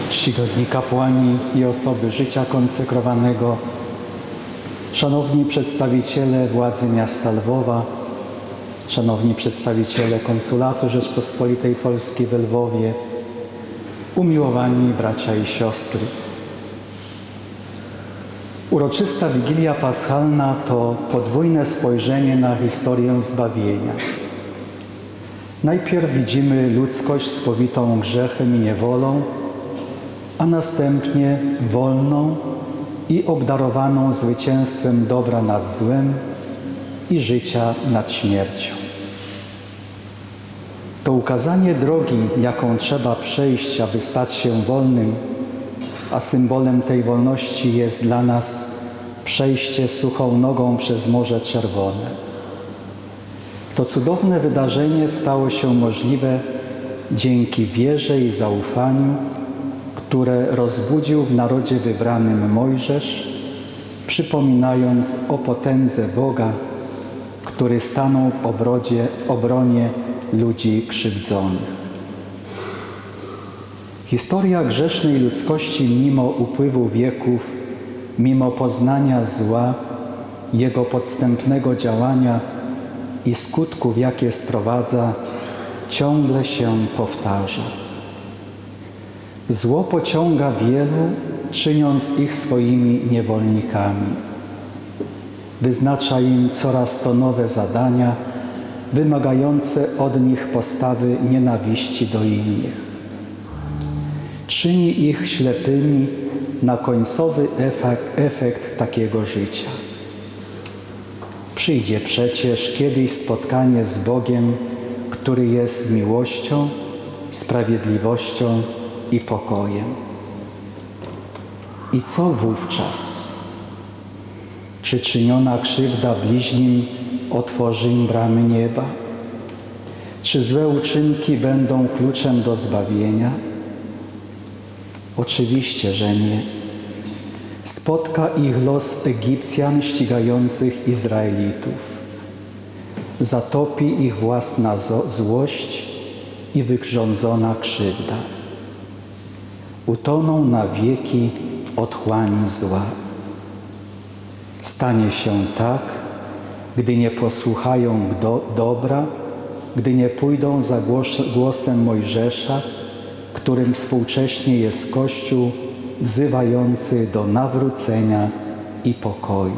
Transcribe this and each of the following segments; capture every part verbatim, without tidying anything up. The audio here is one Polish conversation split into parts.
czcigodni kapłani i osoby życia konsekrowanego, szanowni przedstawiciele władzy miasta Lwowa, szanowni przedstawiciele Konsulatu Rzeczpospolitej Polskiej w Lwowie, umiłowani bracia i siostry. Uroczysta Wigilia Paschalna to podwójne spojrzenie na historię zbawienia. Najpierw widzimy ludzkość spowitą grzechem i niewolą, a następnie wolną i obdarowaną zwycięstwem dobra nad złem i życia nad śmiercią. To ukazanie drogi, jaką trzeba przejść, aby stać się wolnym, a symbolem tej wolności jest dla nas przejście suchą nogą przez Morze Czerwone. To cudowne wydarzenie stało się możliwe dzięki wierze i zaufaniu, które rozbudził w narodzie wybranym Mojżesz, przypominając o potędze Boga, który stanął w, obrodzie, w obronie ludzi krzywdzonych. Historia grzesznej ludzkości mimo upływu wieków, mimo poznania zła, jego podstępnego działania i skutków, jakie sprowadza, ciągle się powtarza. Zło pociąga wielu, czyniąc ich swoimi niewolnikami. Wyznacza im coraz to nowe zadania, wymagające od nich postawy nienawiści do innych. Czyni ich ślepymi na końcowy efekt, efekt takiego życia. Przyjdzie przecież kiedyś spotkanie z Bogiem, który jest miłością, sprawiedliwością i pokojem. I co wówczas? Czy czyniona krzywda bliźnim otworzy im bramy nieba? Czy złe uczynki będą kluczem do zbawienia? Oczywiście, że nie. Spotka ich los Egipcjan ścigających Izraelitów. Zatopi ich własna złość i wyrządzona krzywda. Utoną na wieki w otchłani zła. Stanie się tak, gdy nie posłuchają do, dobra, gdy nie pójdą za głos, głosem Mojżesza, którym współcześnie jest Kościół wzywający do nawrócenia i pokoju.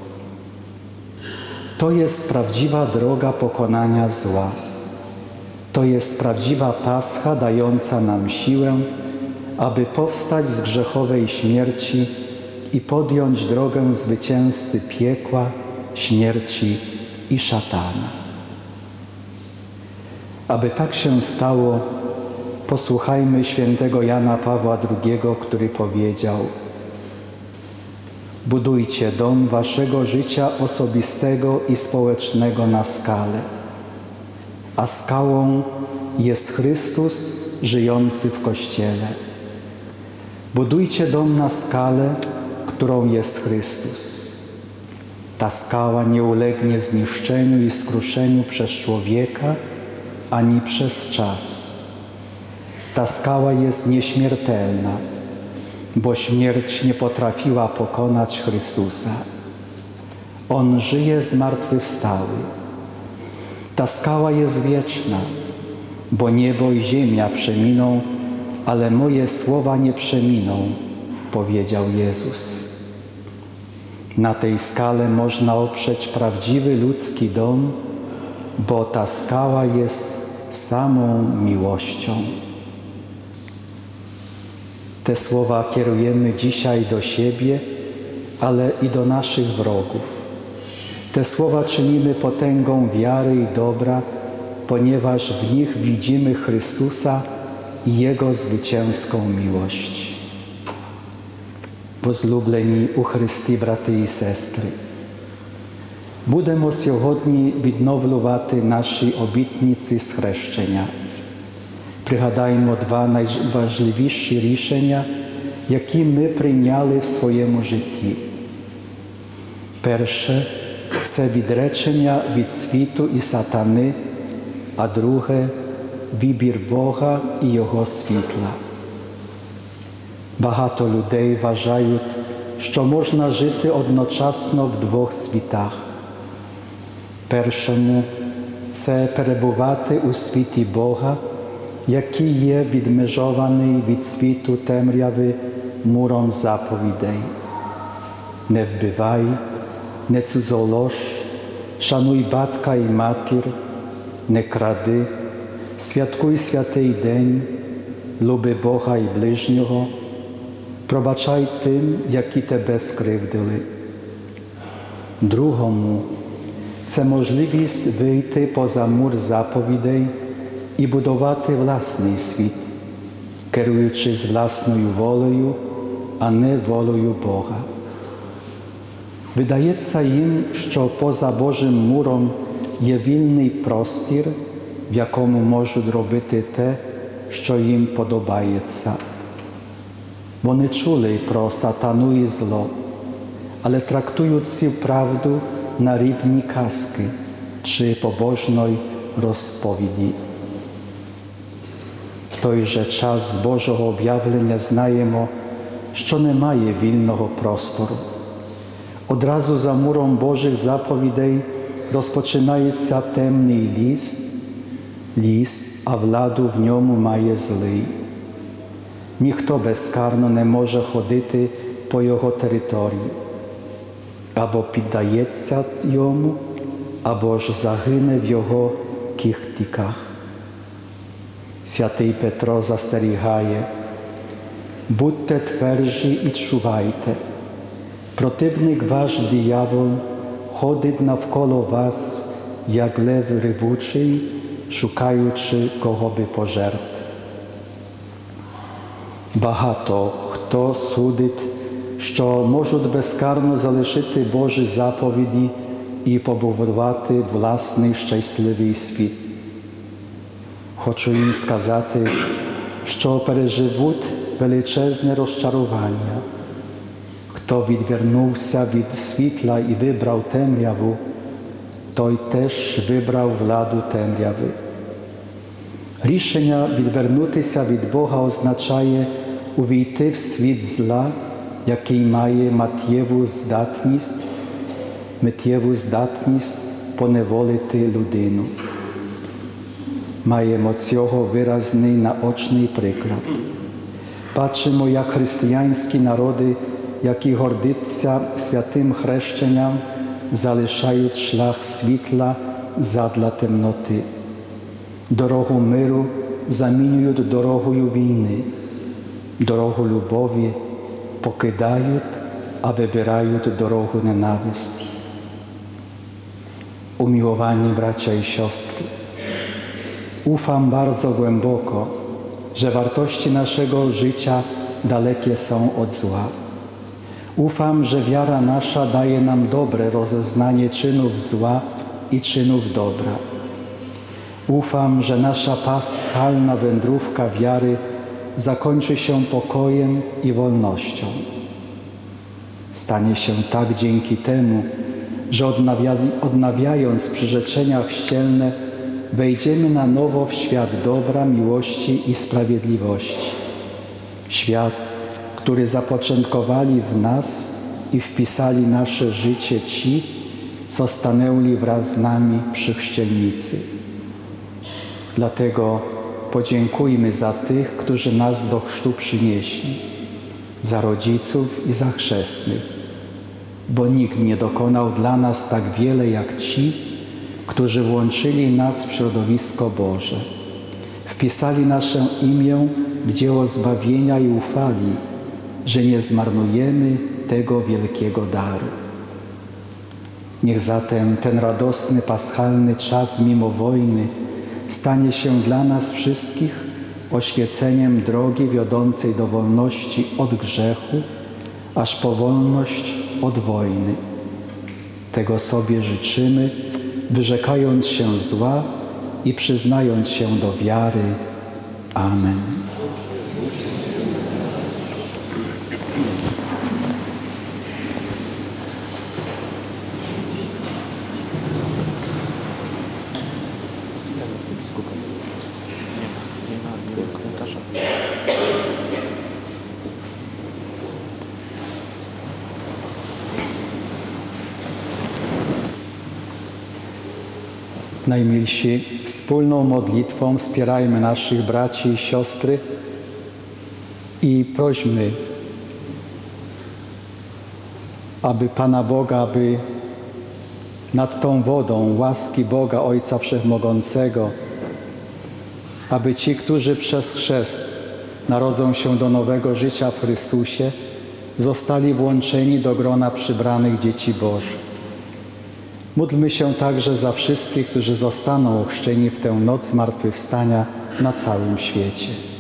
To jest prawdziwa droga pokonania zła. To jest prawdziwa Pascha dająca nam siłę, aby powstać z grzechowej śmierci i podjąć drogę zwycięzcy piekła, śmierci i szatana. Aby tak się stało, posłuchajmy świętego Jana Pawła drugiego, który powiedział: budujcie dom waszego życia osobistego i społecznego na skale, a skałą jest Chrystus żyjący w Kościele. Budujcie dom na skalę, którą jest Chrystus. Ta skała nie ulegnie zniszczeniu i skruszeniu przez człowieka, ani przez czas. Ta skała jest nieśmiertelna, bo śmierć nie potrafiła pokonać Chrystusa. On żyje zmartwychwstały. Ta skała jest wieczna, bo niebo i ziemia przeminą, ale moje słowa nie przeminą, powiedział Jezus. Na tej skale można oprzeć prawdziwy ludzki dom, bo ta skała jest samą miłością. Te słowa kierujemy dzisiaj do siebie, ale i do naszych wrogów. Te słowa czynimy potęgą wiary i dobra, ponieważ w nich widzimy Chrystusa i Jego zwycięską miłość. Возлюблені у Христі, брати і сестри, будемо сьогодні відновлювати наші обітниці з хрещення. Пригадаємо два найважливіші рішення, які ми прийняли в своєму житті. Перше – це відречення від світу і сатани, а друге – вибір Бога і Його світла. Багато людей вважають, що можна жити одночасно в двох світах. Першому – це перебувати у світі Бога, який є відмежований від світу темряви муром заповідей. Не вбивай, не цудзолож, шануй батька і матір, не кради, святкуй святий день, люби Бога і ближнього, пробачай тим, які тебе скривдили. Другому – це можливість вийти поза мур заповідей і будувати власний світ, керуючись власною волею, а не волею Бога. Видається їм, що поза Божим муром є вільний простір, в якому можуть робити те, що їм подобається. Вони чули про сатану і зло, але трактують цю правду на рівні казки чи побожної розповіді. В той же час з Божого об'явлення знаємо, що немає вільного простору. Одразу за муром Божих заповідей розпочинається темний ліс, ліс, а владу в ньому має злий. Ніхто безкарно не може ходити по його території. Або піддається йому, або ж загине в його кіхтиках. Святий Петро застерігає: будьте тверджі і чувайте. Противник ваш диявол ходить навколо вас, як лев ревучий, шукаючи, кого би пожерти. Багато хто судить, що можуть безкарно залишити Божі заповіді і побудувати власний щасливий світ. Хочу їм сказати, що переживуть величезне розчарування. Хто відвернувся від світла і вибрав темряву, той теж вибрав владу темряви. Рішення відвернутися від Бога означає увійти в світ зла, який має миттєву здатність, миттєву здатність поневолити людину. Маємо цього виразний наочний приклад. Бачимо, як християнські народи, які гордяться святим хрещенням, залишають шлях світла задля темноти. Дорогу миру замінюють дорогою війни, дорогу любові покидають, а вибирають дорогу ненависті. Umiłowani bracia i siostry, ufam bardzo głęboko, że wartości naszego życia dalekie są od zła. Ufam, że wiara nasza daje nam dobre rozeznanie czynów zła i czynów dobra. Ufam, że nasza paschalna wędrówka wiary zakończy się pokojem i wolnością. Stanie się tak dzięki temu, że odnawia, odnawiając przyrzeczenia chrzcielne, wejdziemy na nowo w świat dobra, miłości i sprawiedliwości. Świat, który zapoczątkowali w nas i wpisali nasze życie ci, co stanęli wraz z nami przy chrzcielnicy. Dlatego podziękujmy za tych, którzy nas do chrztu przynieśli, za rodziców i za chrzestnych, bo nikt nie dokonał dla nas tak wiele jak ci, którzy włączyli nas w środowisko Boże, wpisali nasze imię w dzieło zbawienia i ufali, że nie zmarnujemy tego wielkiego daru. Niech zatem ten radosny, paschalny czas mimo wojny stanie się dla nas wszystkich oświeceniem drogi wiodącej do wolności od grzechu, aż po wolność od wojny. Tego sobie życzymy, wyrzekając się zła i przyznając się do wiary. Amen. Najmilsi, wspólną modlitwą wspierajmy naszych braci i siostry i prośmy, aby Pana Boga, aby nad tą wodą łaski Boga Ojca Wszechmogącego, aby ci, którzy przez chrzest narodzą się do nowego życia w Chrystusie, zostali włączeni do grona przybranych dzieci Bożych. Módlmy się także za wszystkich, którzy zostaną ochrzczeni w tę noc zmartwychwstania na całym świecie.